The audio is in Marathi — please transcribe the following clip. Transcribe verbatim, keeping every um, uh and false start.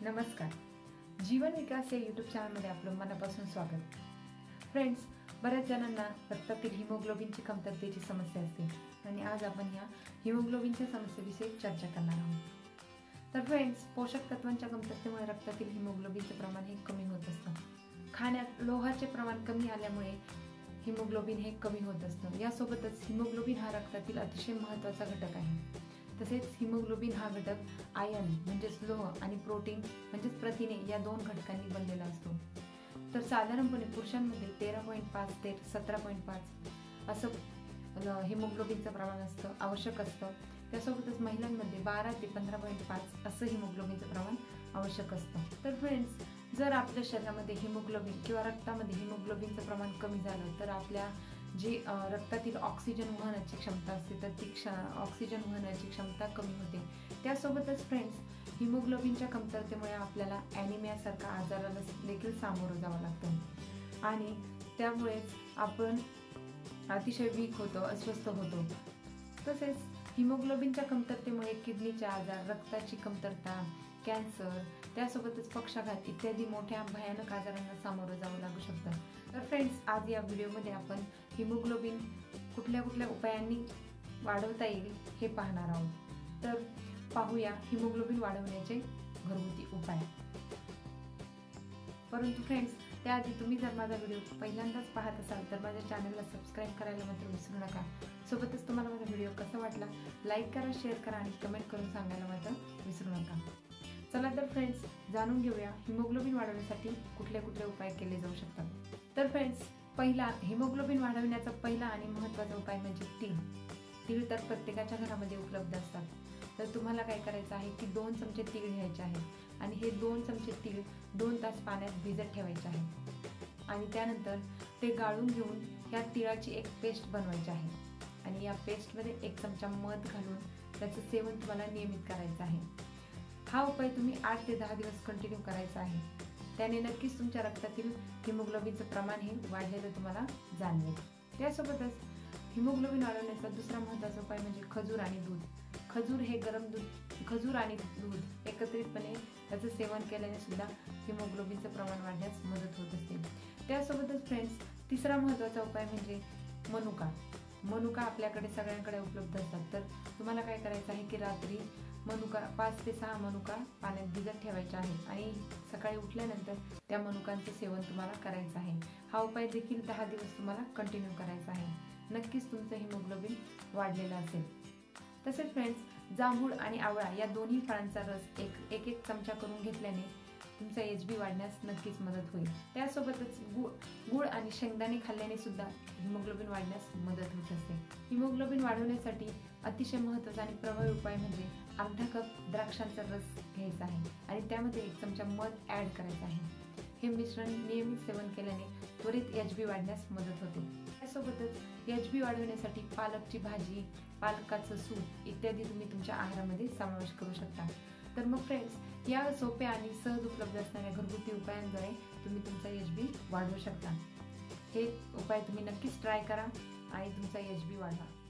नमस्कार. जीवन विकास या यूट्यूब चॅनलमध्ये आपलं मनापासून स्वागत. फ्रेंड्स, बऱ्याच जणांना रक्तातील हिमोग्लोबिनची कमतरतेची समस्या असते आणि आज आपण या हिमोग्लोबिनच्या समस्येविषयी चर्चा करणार आहोत. तर फ्रेंड्स, पोषक तत्वांच्या कमतरतेमुळे रक्तातील हिमोग्लोबिनचे प्रमाण हे कमी होत असतं. खाण्यात लोहाचे प्रमाण कमी आल्यामुळे हिमोग्लोबिन हे कमी होत असतं. यासोबतच हिमोग्लोबिन हा रक्तातील अतिशय महत्त्वाचा घटक आहे. तसेच हिमोग्लोबिन हा घटक आयर्न म्हणजेच लोह आणि प्रोटीन म्हणजेच प्रथिने या दोन घटकांनी बनलेला असतो. तर साधारणपणे पुरुषांमध्ये तेरा पॉईंट पाच ते सतरा पॉईंट पाच असं हिमोग्लोबिनचं प्रमाण असतं आवश्यक असतं. त्यासोबतच महिलांमध्ये बारा ते पंधरा पॉईंट पाच असं हिमोग्लोबिनचं प्रमाण आवश्यक असतं. तर फ्रेंड्स, जर आपल्या शरीरामध्ये हिमोग्लोबिन किंवा रक्तामध्ये हिमोग्लोबिनचं प्रमाण कमी झालं तर आपल्या जी रक्तातील ऑक्सिजन वहनाची क्षमता असते तर ती क्ष ऑक्सिजन वहनाची क्षमता कमी होते. त्यासोबतच फ्रेंड्स, हिमोग्लोबिनच्या कमतरतेमुळे आपल्याला ॲनिमियासारखा आजाराला देखील सामोरं जावं लागतं आणि त्यामुळेच आपण अतिशय वीक होतो, अस्वस्थ होतो. तसेच हिमोग्लोबिनच्या कमतरतेमुळे किडनीचे आजार, रक्ताची कमतरता, कॅन्सर, त्यासोबतच पक्षाघात इत्यादी मोठ्या भयानक आजारांना सामोरं जावं लागू शकतं. तर फ्रेंड्स, आज या व्हिडिओमध्ये आपण हिमोग्लोबिन कुठल्या कुठल्या उपायांनी वाढवता येईल हे पाहणार आहोत. तर पाहूया हिमोग्लोबिन वाढवण्याचे घरगुती उपाय. परंतु फ्रेंड्स, त्याआधी तुम्ही जर माझा व्हिडिओ पहिल्यांदाच पाहत असाल तर माझ्या चॅनलला सबस्क्राईब करायला मात्र विसरू नका. सोबतच तुम्हाला माझा व्हिडिओ कसा वाटला लाईक करा, शेअर करा आणि कमेंट करून सांगायला मात्र विसरू नका. चला तर फ्रेंड्स, जाणून घेऊया हिमोग्लोबिन वाढवण्यासाठी कुठले कुठले उपाय केले जाऊ शकतात. तर फ्रेंड्स, पहिला हिमोग्लोबिन वाढवण्याचा पहिला आणि महत्त्वाचा उपाय म्हणजे तीळ. तीळ तर प्रत्येकाच्या घरामध्ये उपलब्ध असतात. तर तुम्हाला काय करायचं आहे की दोन चमचे तीळ घ्यायचे आहेत आणि हे दोन चमचे तीळ दोन तास पाण्यात भिजत ठेवायचे आहे आणि त्यानंतर ते गाळून घेऊन या तिळाची एक पेस्ट बनवायची आहे आणि या पेस्टमध्ये एक चमचा मध घालून त्याचं सेवन तुम्हाला नियमित करायचं आहे. हा उपाय तुम्ही आठ ते दहा दिवस कंटिन्यू करायचा आहे. त्याने नक्कीच तुमच्या रक्तातील हिमोग्लोबिनचं प्रमाण हे वाढलेलं तुम्हाला जाणवेल. त्यासोबतच हिमोग्लोबिन वाढवण्याचा दुसरा महत्त्वाचा उपाय म्हणजे खजूर आणि दूध. खजूर हे गरम दूध खजूर आणि दूध एकत्रितपणे त्याचं सेवन केल्याने सुद्धा हिमोग्लोबिनचं प्रमाण वाढण्यास मदत होत असते. त्यासोबतच फ्रेंड्स, तिसरा महत्त्वाचा उपाय म्हणजे मनुका. मनुका आपल्याकडे सगळ्यांकडे उपलब्ध असतात. तर तुम्हाला काय करायचं आहे की रात्री मनुका पाच ते सहा मनुका पाण्यात भिजत ठेवायच्या आहेत आणि सकाळी उठल्यानंतर त्या मनुकांचं सेवन तुम्हाला करायचं आहे. हा उपाय देखील दहा दिवस तुम्हाला कंटिन्यू करायचा आहे. नक्कीच तुमचं हिमोग्लोबिन वाढलेलं असेल. तसेच फ्रेंड्स, जांभूळ आणि आवळा या दोन्ही फळांचा रस एक एक एक चमचा करून घेतल्याने तुमचा एच बी वाढण्यास नक्कीच मदत होईल. त्यासोबतच गुळ गुळ आणि शेंगदाणे खाल्ल्याने सुद्धा हिमोग्लोबिन वाढण्यास मदत होत असते. हिमोग्लोबिन वाढवण्यासाठी अतिशय महत्त्वाचा आणि प्रभावी उपाय म्हणजे अर्धा कप द्राक्षांचा रस घ्यायचा आहे आणि त्यामध्ये एक चमचा मध ॲड करायचा आहे. हे मिश्रण नियमित सेवन केल्याने त्वरित एच बी वाढण्यास मदत होते. त्यासोबतच एच बी वाढवण्यासाठी पालकची भाजी, पालकाचं सूप इत्यादी तुम्ही तुमच्या आहारामध्ये समावेश करू शकता. तर मग फ्रेंड्स, या सोप्या आणि सहज उपलब्ध असणाऱ्या घरगुती उपायांद्वारे तुम्ही तुमचा एच बी वाढवू शकता. हे उपाय तुम्ही नक्कीच ट्राय करा आणि तुमचा एच बी वाढवा.